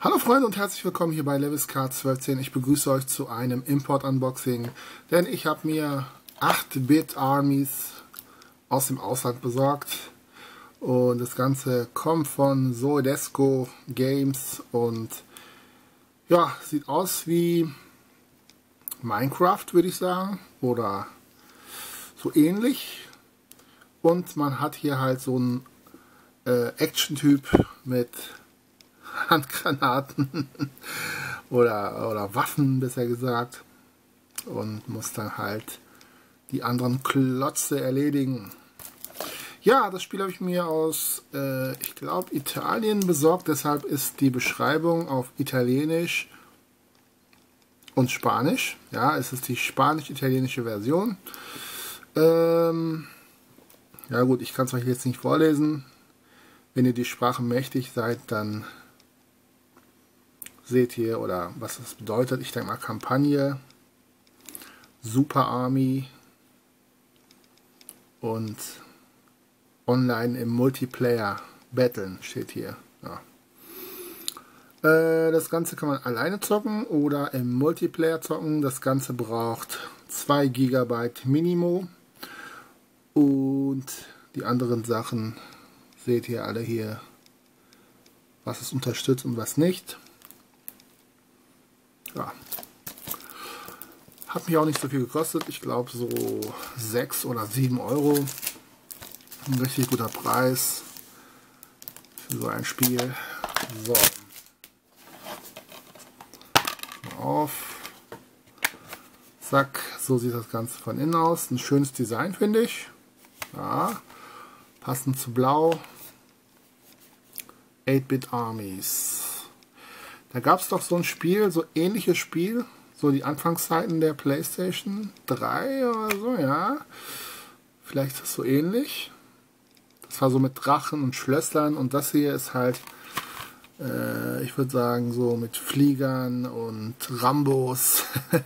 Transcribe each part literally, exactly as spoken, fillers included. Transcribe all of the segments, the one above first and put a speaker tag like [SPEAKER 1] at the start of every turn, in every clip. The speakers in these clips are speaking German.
[SPEAKER 1] Hallo Freunde und herzlich willkommen hier bei LevisCard zwölf zehn. Ich begrüße euch zu einem Import-Unboxing, denn ich habe mir acht Bit Armies aus dem Ausland besorgt. Und das Ganze kommt von Zoedesco Games und ja, sieht aus wie Minecraft, würde ich sagen, oder so ähnlich. Und man hat hier halt so einen äh, Action-Typ mit Handgranaten oder, oder Waffen, besser gesagt, und muss dann halt die anderen Klotze erledigen. Ja, das Spiel habe ich mir aus, äh, ich glaube, Italien besorgt, deshalb ist die Beschreibung auf Italienisch und Spanisch. Ja, es ist die spanisch-italienische Version. Ähm, ja gut, ich kann es euch jetzt nicht vorlesen. Wenn ihr die Sprache mächtig seid, dann seht ihr, oder was das bedeutet. Ich denke mal Kampagne, Super Army und online im Multiplayer battlen steht hier. Ja. Äh, das Ganze kann man alleine zocken oder im Multiplayer zocken. Das Ganze braucht zwei Gigabyte Minimo und die anderen Sachen seht ihr alle hier, was es unterstützt und was nicht. Ja. Hat mich auch nicht so viel gekostet. Ich glaube so sechs oder sieben Euro. Ein richtig guter Preis für so ein Spiel. So. Mal auf. Zack. So sieht das Ganze von innen aus. Ein schönes Design, finde ich. Ja. Passend zu Blau. acht Bit Armies. Da gab es doch so ein Spiel, so ähnliches Spiel, so die Anfangszeiten der PlayStation drei oder so, ja. Vielleicht ist das so ähnlich. Das war so mit Drachen und Schlössern und das hier ist halt, äh, ich würde sagen, so mit Fliegern und Rambos.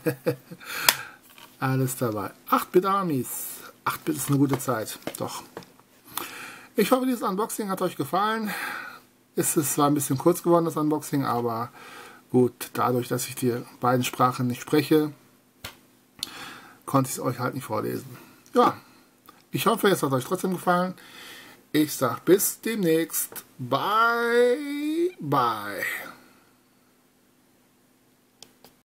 [SPEAKER 1] Alles dabei. acht Bit Armies. acht Bit ist eine gute Zeit, doch. Ich hoffe, dieses Unboxing hat euch gefallen. Ist es zwar ein bisschen kurz geworden, das Unboxing, aber gut, dadurch, dass ich die beiden Sprachen nicht spreche, konnte ich es euch halt nicht vorlesen. Ja, ich hoffe, es hat euch trotzdem gefallen. Ich sage bis demnächst. Bye, bye.